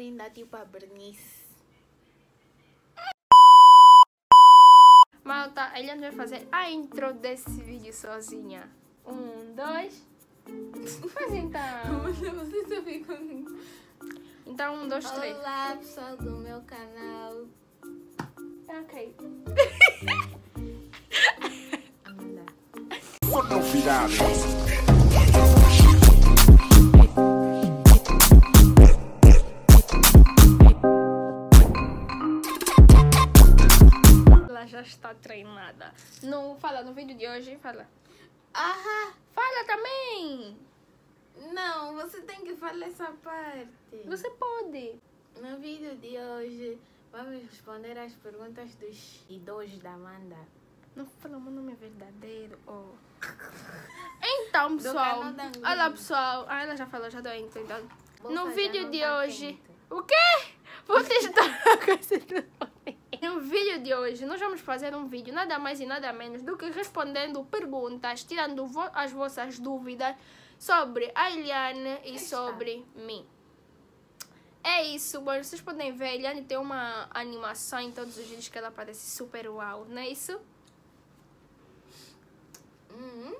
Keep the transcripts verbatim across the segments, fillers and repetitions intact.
linda, tipo a Bernice. Malta, a Eliane vai fazer a intro desse vídeo sozinha. Um, dois. Faz então. Você só ficam... Então, um, dois, três. Olá, pessoal do meu canal. Ok. Novidades. Ela já está treinada. No, fala no vídeo de hoje, fala. Aham. Fala também. Não, você tem que falar essa parte. Você pode. No vídeo de hoje, vamos responder as perguntas dos idosos da Amanda. Não fala o meu nome verdadeiro. Oh. Então, Do pessoal. canal da Angústia. Olha, pessoal. Ah, ela já falou, já deu a intro, então. Vou No fazer, vídeo não de tá hoje... quente. O quê? Vou testar a coisa do... No vídeo de hoje, nós vamos fazer um vídeo nada mais e nada menos do que respondendo perguntas, tirando vo as vossas dúvidas sobre a Eliane e sobre mim. É isso, bom, vocês podem ver, a Eliane tem uma animação em todos os vídeos que ela parece super uau, não é isso? Uhum.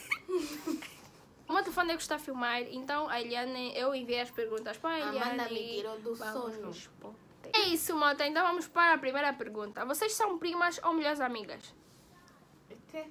O meu telefone é que está a filmar, então a Eliane, eu enviei as perguntas para a Eliane. Amanda me tirou do vamos sono. responder. É isso, malta. Então vamos para a primeira pergunta. Vocês são primas ou melhores amigas? quê?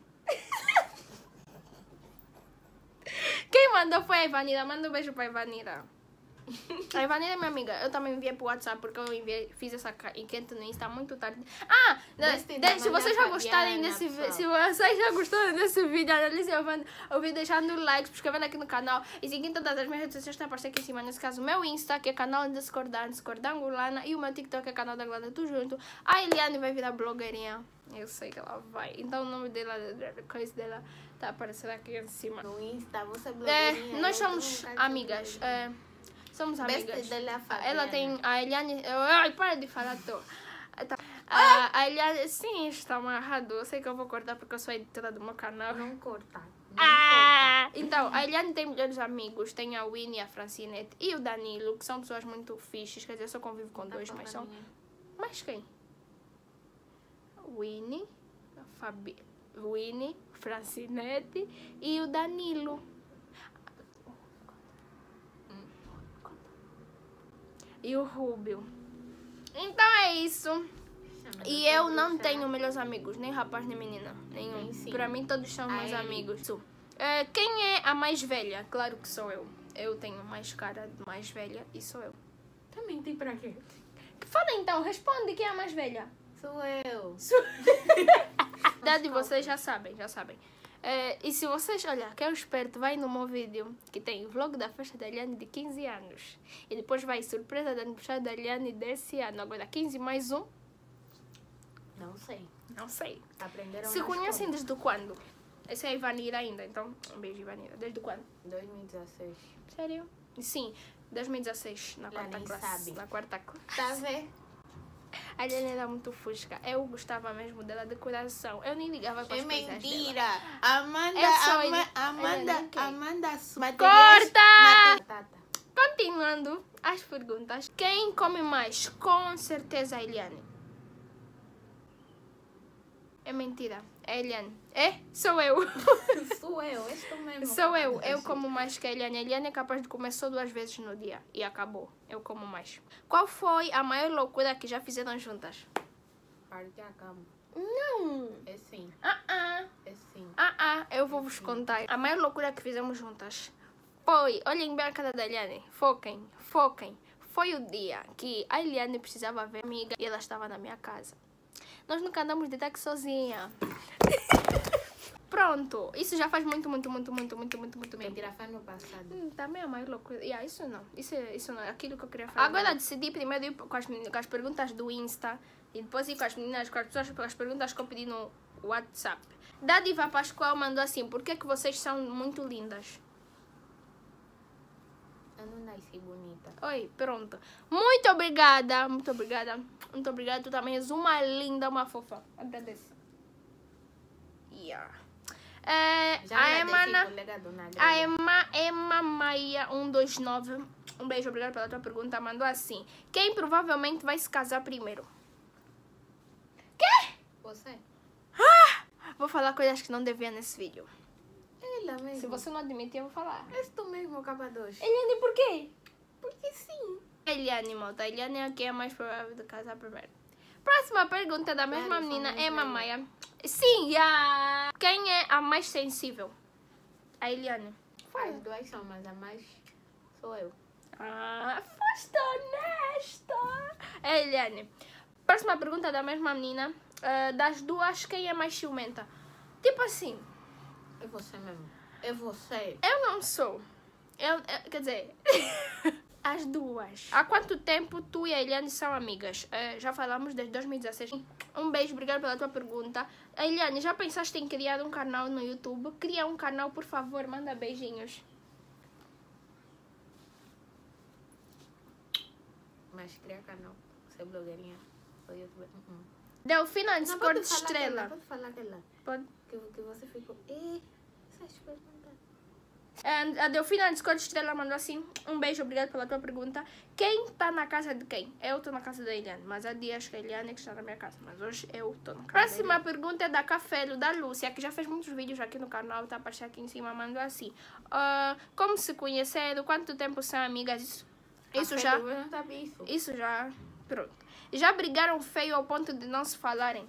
Quem mandou foi a Ivanira. Manda um beijo para a Ivanira. A Ivanira é minha amiga. Eu também enviei pro WhatsApp porque eu enviei, fiz essa enquete no Insta muito tarde. Ah! Deste de, se da vocês já Maria gostarem Fabiana, desse vídeo, pessoal. se vocês já gostaram desse vídeo, analisem o vídeo deixando likes, inscrevendo aqui no canal e seguindo todas as minhas redes sociais que estão aparecendo aqui em cima. Nesse caso, o meu Insta, que é canal Discordante, Discordangulana, e o meu TikTok, que é canal da Glana, tudo junto. A Eliane vai virar blogueirinha. Eu sei que ela vai. Então o nome dela, a coisa dela, tá aparecendo aqui em cima. No Insta, você é É, blogueirinha. nós eu somos nunca amigas. tive. É, somos amigas. Beste dela, Ela Fabiana. tem. A Eliane. Ai, para de falar, tô. Tá. A, a Eliane. Sim, está amarrado. Eu sei que eu vou cortar porque eu sou a editora do meu canal. Não corta. Não Ah! Então, a Eliane tem melhores amigos. Tem a Winnie, a Francinete e o Danilo, que são pessoas muito fixes. Quer dizer, eu só convivo com corta. dois, Tá mas pra são. mim. Mas quem? Winnie, a Fabi. Winnie, Francinete e o Danilo. E o Rubio. Então é isso. E eu não tenho melhores amigos, nem rapaz nem menina. Nenhum. Tem sim. Pra mim todos são meus Ai. amigos. É, quem é a mais velha? Claro que sou eu. Eu tenho mais cara de mais velha e sou eu. Também tem pra quê? Fala então, responde quem é a mais velha. Sou eu. A idade de vocês já sabem, já sabem. É, e se vocês, olha, que é o esperto, vai no meu vídeo que tem o vlog da festa da Eliane de quinze anos. E depois vai surpresa da aniversário da Eliane desse ano. Agora quinze mais um, Não sei. não sei. Aprenderam Se na conhecem escola. desde quando? Essa é a Ivanira ainda, então um beijo, Ivanira. Desde quando? dois mil e dezesseis. Sério? Sim, dois mil e dezesseis, na Ela quarta nem classe. sabe. Na quarta classe. Tá vendo? A Eliane era muito fusca. Eu gostava mesmo dela de coração. Eu nem ligava para É as coisas dela. mentira. Amanda, É só Ama, ele- Amanda, ele não quer. Amanda, Corta! Batata. Continuando as perguntas. Quem come mais? Com certeza a Eliane. É mentira. É a Eliane. É? Sou eu. Sou eu, estou mesmo. Sou eu. Eu como mais que a Eliane. A Eliane é capaz de comer só duas vezes no dia. E acabou. Eu como mais. Qual foi a maior loucura que já fizeram juntas? Partir a cama. Não. É sim, Ah, ah. é sim. Ah, ah. Eu vou vos contar. A maior loucura que fizemos juntas foi... Olhem bem a cara da Eliane. Foquem. Foquem. Foi o dia que a Eliane precisava ver a amiga e ela estava na minha casa. Nós nunca andamos de táxi sozinha. Pronto. Isso já faz muito, muito, muito, muito, muito, muito, muito tempo. Mentira, foi no passado. Hum, também é a maior loucura. Yeah, isso não. Isso, é- isso não é aquilo que eu queria falar. Agora decidi primeiro ir com as, meninas- com as perguntas do Insta e depois ir com as meninas, com as pessoas, com as perguntas que eu pedi no WhatsApp. Dadiva Pascoal mandou assim: por que que vocês são muito lindas? Eu não nasci bonita. Oi, pronto. Muito obrigada. Muito obrigada. Muito obrigada. Tu também és uma linda, uma fofa. Agradeço. Yeah. É, Já a agradeci, Emana, colega Dona a Adriana. Emma, Emma Maia um dois nove Um beijo, obrigado pela tua pergunta. Mandou assim: quem provavelmente vai se casar primeiro? Quê? Você? Ah! Vou falar coisas que não devia nesse vídeo. Ela mesmo. Se você não admitir, eu vou falar. És tu mesmo, capa dois. Eliane, por quê? Porque sim. Eliane, malta. Eliane é quem é mais provável de casar primeiro. Próxima pergunta da mesma Claro, menina somos é nós. Mamaia. Sim, a... quem é a mais sensível? A Eliane. As duas são, mas a mais sou eu. Ah, foste honesta. É, Eliane. Próxima pergunta da mesma menina. Uh, das duas, quem é mais ciumenta? Tipo assim, É você mesmo. É você. eu não sou. Eu, eu- quer dizer, as duas. Há quanto tempo tu e a Eliane são amigas? Uh, já falamos desde dois mil e dezesseis. Um beijo, obrigada pela tua pergunta. Eliane, já pensaste em criar um canal no YouTube? Cria um canal, por favor, manda beijinhos. Mas criar canal. Ser blogueirinha. Sou youtuber. Uh -uh. Delfina Não, underscore pode falar estrela. aquela, pode falar aquela. Pode. Que, que você ficou... E essas perguntas... And a Delfina underscore estrela mandou assim: um beijo, obrigado pela tua pergunta. Quem tá na casa de quem? Eu tô na casa da Eliane, mas há dias que a Eliane que está na minha casa, mas hoje eu tô na casa. Próxima pergunta é da Cafelo, da Lúcia, que já fez muitos vídeos aqui no canal, tá a aparecer aqui em cima, mandou assim: uh, como se conheceram, quanto tempo são amigas? Isso, isso já. Eu não sabia isso. Isso já. Pronto. Já brigaram feio ao ponto de não se falarem?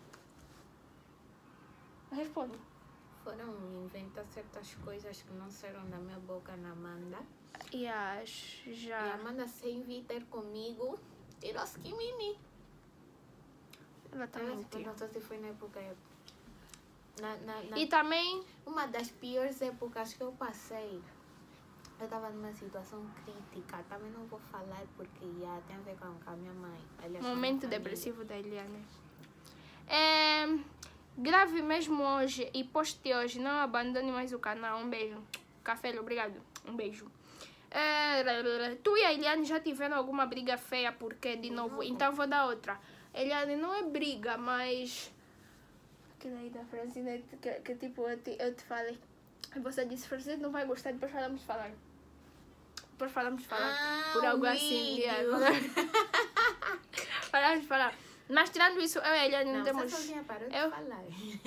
Responde. Foram inventar certas coisas que não saíram da minha boca na Amanda. E acho E a já. Amanda, sem vir ter comigo, tirou-se que mini. Ela tá Ela se mentindo. perguntou se foi na época... Na, na, na, E também. Uma das piores épocas que eu passei. Eu estava numa situação crítica. Também não vou falar porque já tem a ver com, com a minha mãe. Aliás, com a minha Momento família. depressivo da Eliane. É, grave mesmo hoje e poste hoje. Não abandone mais o canal. Um beijo. Café, obrigado. Um beijo. É, tu e a Eliane já tiveram alguma briga feia? Porque, de novo, então vou dar outra. Eliane, não é briga, mas... Aquela aí da Francina que, que tipo, eu te, eu te falei. Você disse, Francina não vai gostar, depois falamos de falar. Depois falamos de falar. Ah, por algo o assim. vídeo. Falamos de falar. Mas tirando isso, eu e a Eliane não, Não, temos... você sozinha parou de eu- falar.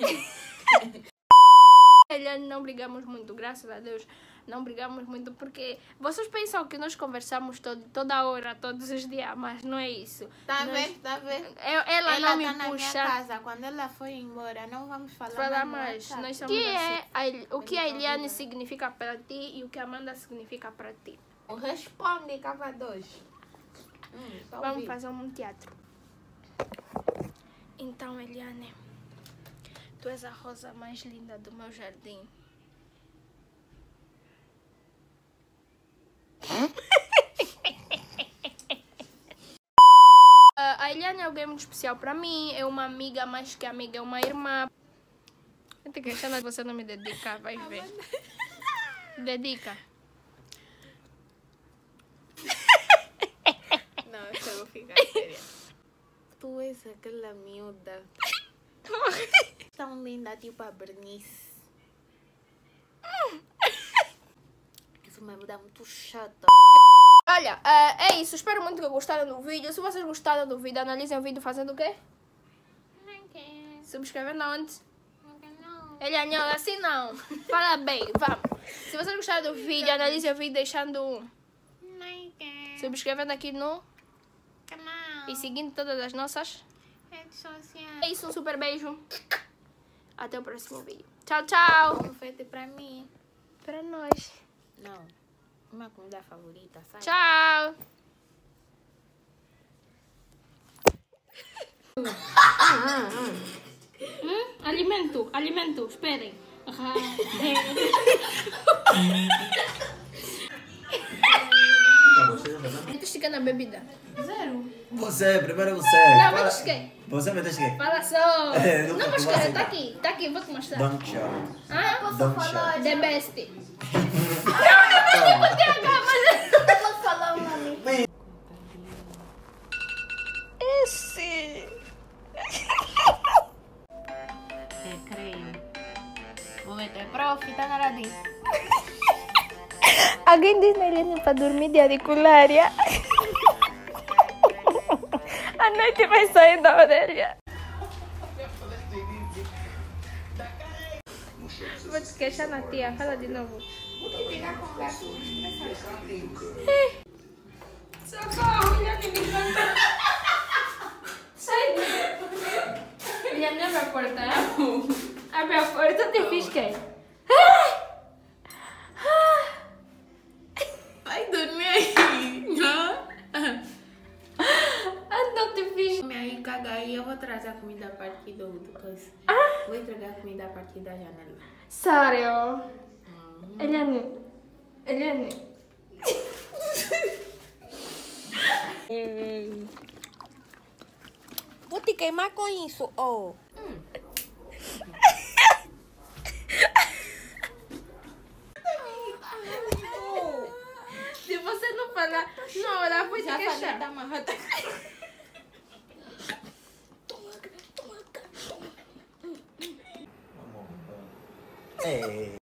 A Eliane não brigamos muito, graças a Deus. Não brigamos muito porque vocês pensam que nós conversamos todo, toda hora, todos os dias, mas não é isso. Tá Nós- vendo? Tá vendo? Eu, ela, Ela não me tá na minha puxa casa. Quando ela foi embora, não vamos falar, falar mais. mais. no Nós WhatsApp. somos que é a, El- o que a Então, Eliane vida. significa para ti e o que a Amanda significa para ti. Responde, cava dois. Hum, tá Vamos ouvindo. fazer um teatro. Então, Eliane, tu és a rosa mais linda do meu jardim. Ah, a Eliane é alguém muito especial para mim. É uma amiga, mais que amiga, é uma irmã. Eu te questionando, você não me dedica, vai ver. Dedica. Não, eu só vou ficar séria. Tu és aquela miúda tão linda, tipo a Bernice. És uma miúda muito chata. Olha, é, é isso. Espero muito que gostaram do vídeo. Se vocês gostaram do vídeo, analisem o vídeo fazendo o quê? Subscrevendo aonde? Eliane, olha, assim não. Fala bem, vamos. Se vocês gostaram do vídeo, analisem o vídeo deixando um. Subscrevendo aqui no... Canal. E seguindo todas as nossas. Redes sociais. É isso, um super beijo. Até o próximo vídeo. Tchau, tchau. Um feito pra mim. Pra nós. Não. Uma comida favorita, sabe? Tchau. Hum? Alimento, alimento, esperem. Tu esticando a bebida? Zero. Você, primeiro você. Não, Fala- mas esquece. Você me deixa aqui. Fala só. É, não Não, vou mas tomar cara, assim, tá não. aqui. Tá aqui, vou te mostrar. Don't shout. Ah, Don't shout. the best. Posso falar o nome? Esse. Recreio. Momento é prof, tá na hora de... Alguém diz na Eliane para dormir de auriculária. A noite vai sair da orelha. Vou te queixar na tia, fala de novo. Socorro, minha menina. Sai daí. Minha abre a porta. Abre a porta, eu te fiz quem? Vai dormir aí. Não? Não te fiz. Me aí, caga aí, eu vou trazer a comida a partir do, do coisa. Vou entregar a comida a partir da janela. Sério? Hum. Eliane. Eliane. Vou te queimar com isso, oh. Hum. Se você não falar, não, ela foi te Já queixar. falei, tá amarrada. É.